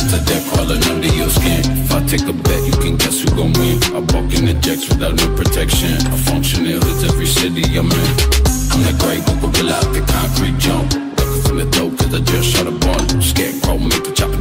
predator that crawling under your skin. If I take a bet, you can guess who gon' win. I walk in the jacks without no protection. I function in hoods every city I'm in. I'm that great gorilla out the concrete jump. Ducking from the dope cause I just shot a ball. Scarecrow, make the chopper